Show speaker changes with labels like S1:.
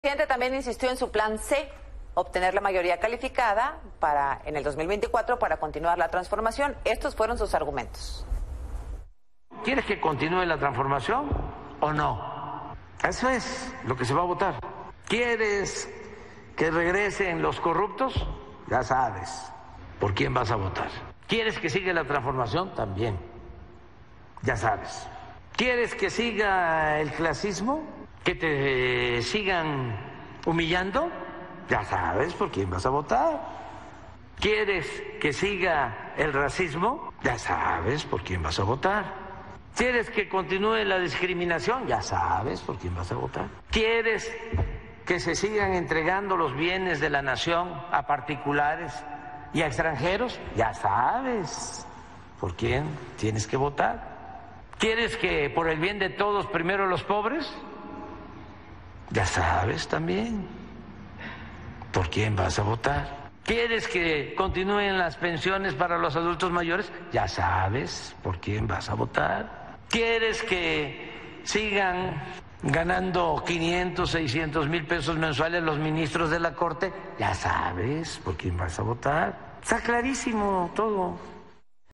S1: El presidente también insistió en su plan C, obtener la mayoría calificada en el 2024 para continuar la transformación. Estos fueron sus argumentos.
S2: ¿Quieres que continúe la transformación o no? Eso es lo que se va a votar. ¿Quieres que regresen los corruptos? Ya sabes por quién vas a votar. ¿Quieres que siga la transformación? También. Ya sabes. ¿Quieres que siga el clasismo? ¿Que te sigan humillando? Ya sabes por quién vas a votar. ¿Quieres que siga el racismo? Ya sabes por quién vas a votar. ¿Quieres que continúe la discriminación? Ya sabes por quién vas a votar. ¿Quieres que se sigan entregando los bienes de la nación a particulares y a extranjeros? Ya sabes por quién tienes que votar. ¿Quieres que por el bien de todos primero los pobres? Ya sabes también por quién vas a votar. ¿Quieres que continúen las pensiones para los adultos mayores? Ya sabes por quién vas a votar. ¿Quieres que sigan ganando 500, 600 mil pesos mensuales los ministros de la Corte? Ya sabes por quién vas a votar. Está clarísimo todo.